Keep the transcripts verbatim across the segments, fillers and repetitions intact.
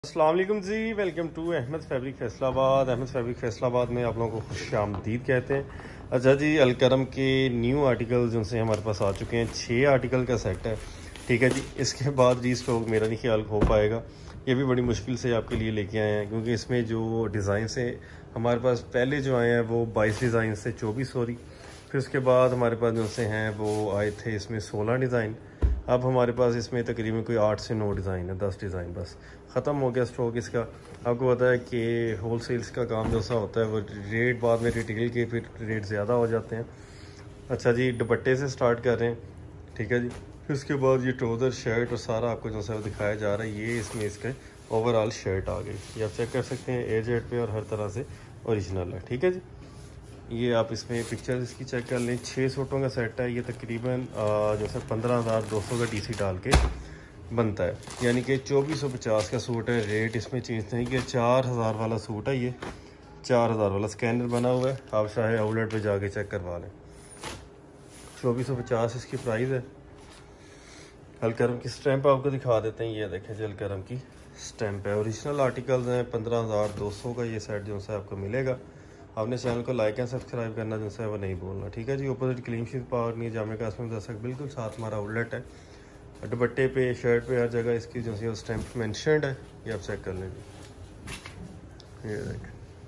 अस्सलाम वालेकुम जी, welcome to Ahmad fabric Faisalabad. Ahmad fabric Faisalabad में आप लोगों को खुश आमदीद कहते हैं। अच्छा जी, अलकरम के न्यू आर्टिकल जो से हमारे पास आ चुके हैं, छः आर्टिकल का सेट है। ठीक है जी, इसके बाद री स्टॉक मेरा नहीं ख्याल हो पाएगा। ये भी बड़ी मुश्किल से आपके लिए लेके आए हैं, क्योंकि इसमें जो डिज़ाइन से हमारे पास पहले जो आए हैं वो बाईस डिज़ाइन से चौबीस सॉरी, फिर उसके बाद हमारे पास जो से हैं वो आए थे इसमें सोलह डिज़ाइन। अब हमारे पास इसमें तकरीबन कोई आठ से नौ डिज़ाइन है, दस डिज़ाइन बस ख़त्म हो गया स्टॉक इसका। आपको पता है कि होल सेल्स का काम जैसा होता है वो रेट बाद में रिटेल के फिर रेट ज़्यादा हो जाते हैं। अच्छा जी, दुपट्टे से स्टार्ट कर रहे हैं। ठीक है जी, फिर उसके बाद ये ट्राउज़र शर्ट और सारा आपको जो सा दिखाया जा रहा है, ये इसमें इसके ओवरऑल शर्ट आ गई। ये आप चेक कर सकते हैं, ए जेड पे और हर तरह से ओरिजिनल है। ठीक है जी, ये आप इसमें पिक्चर्स इसकी चेक कर लें। छः सूटों का सेट है ये, तकरीबन जो है पंद्रह हज़ार दो सौ का टीसी डाल के बनता है, यानी कि चौबीस सौ पचास का सूट है। रेट इसमें चेंज नहीं किया, चार हज़ार वाला सूट है ये, चार हज़ार वाला स्कैनर बना हुआ है। आप चाहे आउटलेट पे जाके चेक करवा लें। चौबीस सौ पचास इसकी प्राइस है। अलकरम की स्टैंप आपको दिखा देते हैं, ये देखें जी, अलकरम की स्टैंप है। ओरिजिनल आर्टिकल्स हैं। पंद्रह हज़ार दो सौ का ये सेट जो है आपको मिलेगा। आपने चैनल को लाइक एंड सब्सक्राइब करना जो है वो नहीं भूलना। ठीक है जी, अपोजिट क्लीन शीट पावर नहीं जामे कासम दस्तक बिल्कुल साथ हमारा आउटलेट है। दुपट्टे पे शर्ट पे हर जगह इसकी जो है स्टैंप मेंशन्ड है, ये आप चेक कर लेंगे। ये देखें,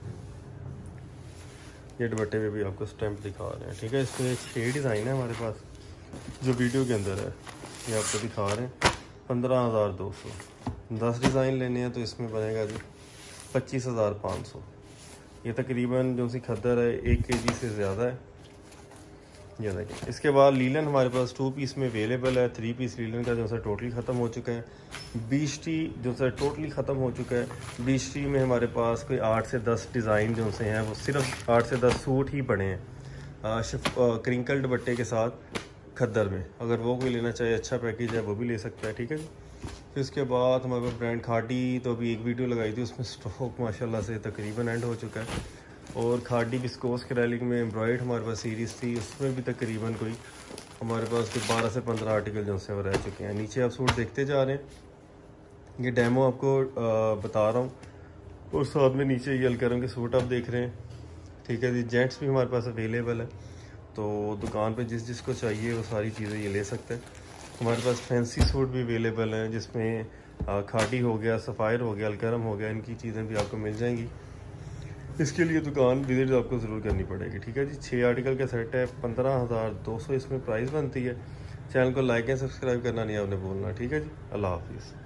ये दुपट्टे पे भी आपको स्टैंप दिखा रहे हैं। ठीक है, इसमें छः डिज़ाइन है हमारे पास जो वीडियो के अंदर है, ये आपको दिखा रहे हैं। पंद्रह हज़ार दो सौ दस डिज़ाइन लेने हैं तो इसमें बनेगा जी पच्चीस हज़ार पाँच सौ। ये तकरीबन जो सी खद्दर है एक के जी से ज़्यादा है। ये देखिए, इसके बाद लीलन हमारे पास टू पीस में अवेलेबल है। थ्री पीस लीलन का जो है टोटली ख़त्म हो चुका है। बीस टी जो है टोटली ख़त्म हो चुका है। बीस टी में हमारे पास कोई आठ से दस डिज़ाइन जो से हैं वो सिर्फ आठ से दस सूट ही पड़े हैं क्रिंकल दुपट्टे के साथ खद्दर में। अगर वो कोई लेना चाहे, अच्छा पैकेज है, वो भी ले सकता है। ठीक है जी, फिर उसके बाद हमारे पास ब्रांड खाड़ी, तो अभी एक वीडियो लगाई थी, उसमें स्टॉक माशाल्लाह से तकरीबन एंड हो चुका है। और खाड़ी विस्कोस कैरेलिक में एम्ब्रॉयड हमारे पास सीरीज़ थी, उसमें भी तकरीबन कोई हमारे पास कोई बारह से पंद्रह आर्टिकल जो से वो रह चुके हैं। नीचे आप सूट देखते जा रहे हैं, ये डेमो आपको आ, बता रहा हूँ, और साथ में नीचे ये अलकरम के सूट आप देख रहे हैं। ठीक है जी, जेंट्स भी हमारे पास अवेलेबल है, तो दुकान पे जिस जिसको चाहिए वो सारी चीज़ें ये ले सकते हैं। हमारे पास फैंसी सूट भी अवेलेबल हैं, जिसमें खाड़ी हो गया, सफ़ायर हो गया, अलकरम हो गया, इनकी चीज़ें भी आपको मिल जाएंगी। इसके लिए दुकान विजिट आपको ज़रूर करनी पड़ेगी। ठीक है जी, छः आर्टिकल का सेट है, पंद्रह हज़ार दो सौ इसमें प्राइस बनती है। चैनल को लाइक एंड सब्सक्राइब करना नहीं आपने भूलना। ठीक है जी, अल्लाह हाफिज़।